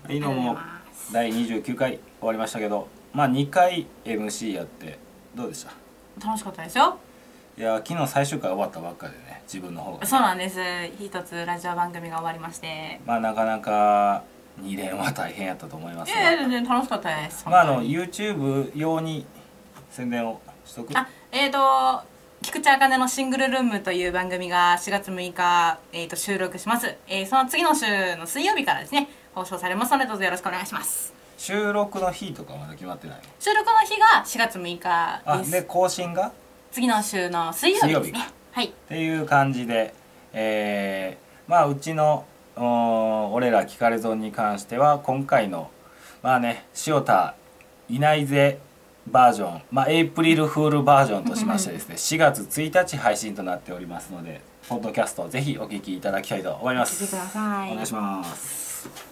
はいどうも第29回終わりましたけど、まあ2回 MC やってどうでした？ 楽しかったですよ。 いや昨日最終回終わったばっかでね、自分の方が、ね、 そうなんです。一つラジオ番組が終わりまして、 まあなかなか2連は大変やったと思いますが、 全然楽しかったです。 まあYouTube 用に宣伝をしとく。 菊池茜のシングルルームという番組が4月6日、収録します。その次の週の水曜日からですね、放送されますのでどうぞよろしくお願いします。 収録の日とかまだ決まってないの？ 収録の日が4月6日です。 で更新が次の週の水曜日ですね。はい。 っていう感じで、まあうちの俺ら聞かれ損に関しては今回のまあね塩田いないぜバージョン、まあエイプリルフールバージョンとしましてですね4月1日配信となっておりますので、ポッドキャストぜひお聞きいただきたいと思います。 聞いてください。 お願いします。